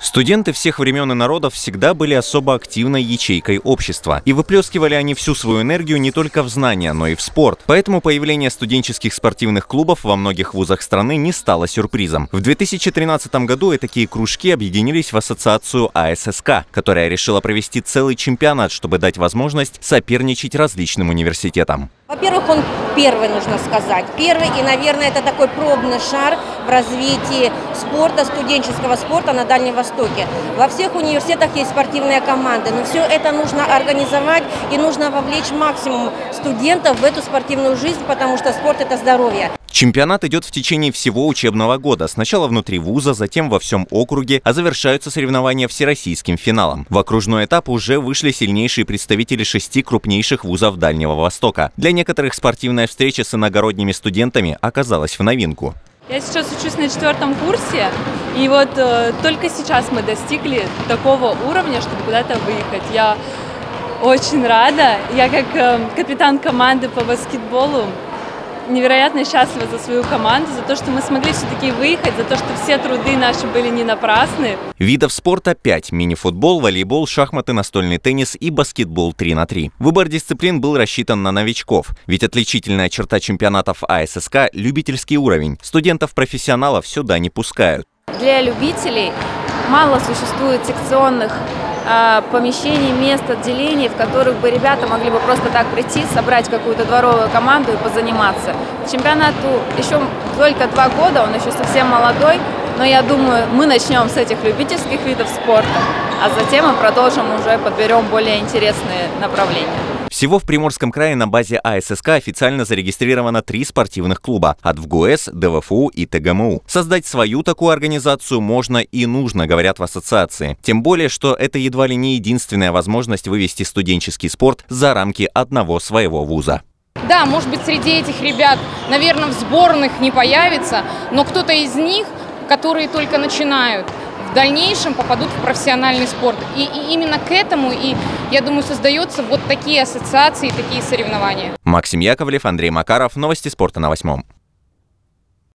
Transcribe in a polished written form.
Студенты всех времен и народов всегда были особо активной ячейкой общества. И выплескивали они всю свою энергию не только в знания, но и в спорт. Поэтому появление студенческих спортивных клубов во многих вузах страны не стало сюрпризом. В 2013 году такие кружки объединились в ассоциацию АССК, которая решила провести целый чемпионат, чтобы дать возможность соперничать различным университетам. Во-первых, он первый, нужно сказать. Первый, и, наверное, это такой пробный шар в развитии спорта, студенческого спорта на Дальнем Востоке. Во всех университетах есть спортивные команды, но все это нужно организовать и нужно вовлечь максимум студентов в эту спортивную жизнь, потому что спорт – это здоровье. Чемпионат идет в течение всего учебного года. Сначала внутри вуза, затем во всем округе, а завершаются соревнования всероссийским финалом. В окружной этап уже вышли сильнейшие представители 6 крупнейших вузов Дальнего Востока. Для некоторых спортивная встреча с иногородними студентами оказалась в новинку. Я сейчас учусь на 4-м курсе, и вот только сейчас мы достигли такого уровня, чтобы куда-то выехать. Я очень рада. Я как капитан команды по баскетболу невероятно счастлива за свою команду, за то, что мы смогли все-таки выехать, за то, что все труды наши были не напрасны. Видов спорта 5 – мини-футбол, волейбол, шахматы, настольный теннис и баскетбол 3×3. Выбор дисциплин был рассчитан на новичков, ведь отличительная черта чемпионатов АССК – любительский уровень. Студентов-профессионалов сюда не пускают. Для любителей мало существует секционных помещений, мест, отделений, в которых бы ребята могли бы просто так прийти, собрать какую-то дворовую команду и позаниматься. Чемпионату еще только 2 года, он еще совсем молодой, но я думаю, мы начнем с этих любительских видов спорта, а затем мы продолжим, уже подберем более интересные направления. Всего в Приморском крае на базе АССК официально зарегистрировано 3 спортивных клуба от ВГУС, ДВФУ и ТГМУ. Создать свою такую организацию можно и нужно, говорят в ассоциации. Тем более, что это едва ли не единственная возможность вывести студенческий спорт за рамки одного своего вуза. Да, может быть, среди этих ребят, наверное, в сборных не появится, но кто-то из них, которые только начинают, в дальнейшем попадут в профессиональный спорт. И именно к этому, я думаю, создаются вот такие ассоциации, такие соревнования. Максим Яковлев, Андрей Макаров. Новости спорта на 8.